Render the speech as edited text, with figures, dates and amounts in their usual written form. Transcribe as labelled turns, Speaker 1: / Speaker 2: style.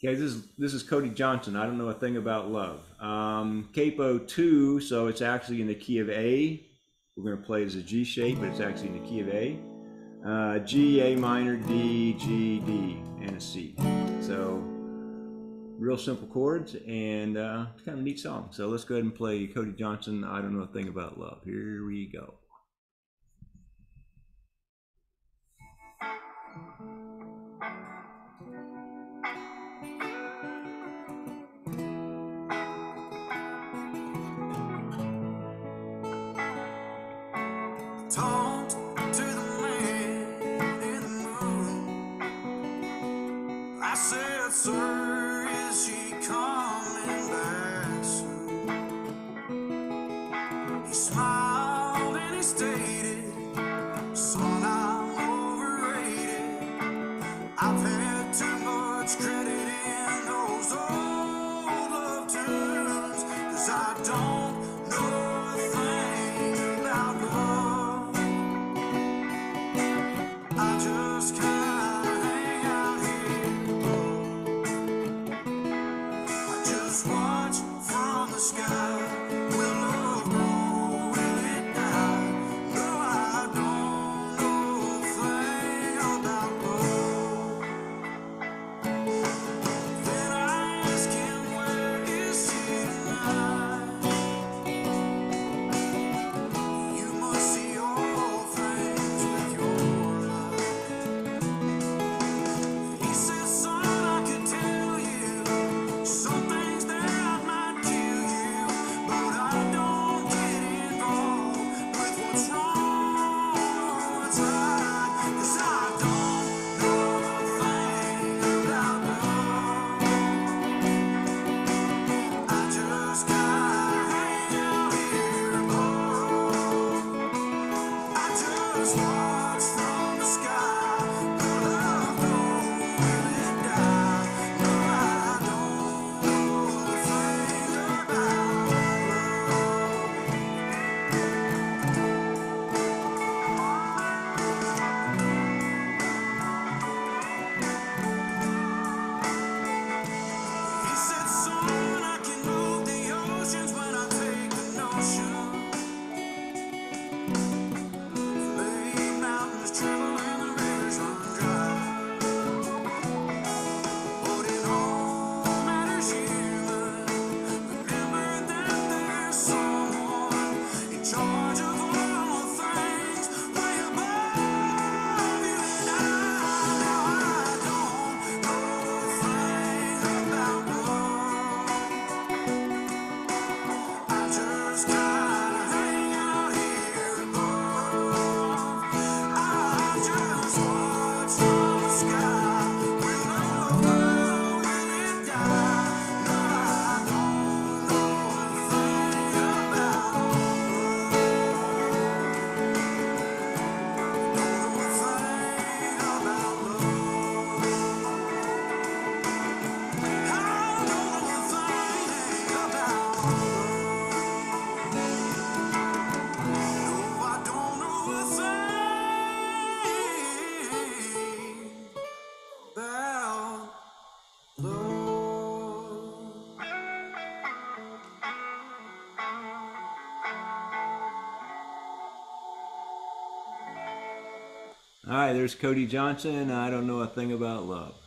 Speaker 1: Okay, this is Cody Johnson. I don't know a thing about love. Capo 2, so it's actually in the key of A. We're going to play it as a G shape, but it's actually in the key of A. G, A minor, D, G, D, and a C. So real simple chords, and it's kind of a neat song. So let's go ahead and play Cody Johnson, I Don't Know a Thing About Love. Here we go.
Speaker 2: Talked to the man in the moon. I said, sir, is she coming back soon? He smiled and he stated, son, I'm overrated. I've had too much credit in those old love tunes, 'cause I don't know a thing about love. I just kinda hang out here. I just watch from the sky. Will love grow? Will it die? No, I don't know a thing about love. Then I ask him, where is she tonight? You must see all things with your life. He says, son, I could tell you some things that might kill you, but I don't get involved with what's wrong or what's right, 'cause I don't know a thing about love. I just kinda hang out here above. I just watch from the sky. Will love grow? Will it die? No, I don't know a thing about love. He said, son, I can move the oceans when I take the notion. Lay mountains tremble and the rivers run dry. But in all matters human, remember that there's someone in charge of all things, way above you and I. Now I don't know a thing about love. I just kinda hang out here above. I just watch from the sky. Will love grow? Will it die? No, I don't know a thing about love. Don't know a thing about love. I don't know a thing about love. No, I don't know a thing about love.
Speaker 1: All right, there's Cody Johnson, I Don't Know a Thing About Love.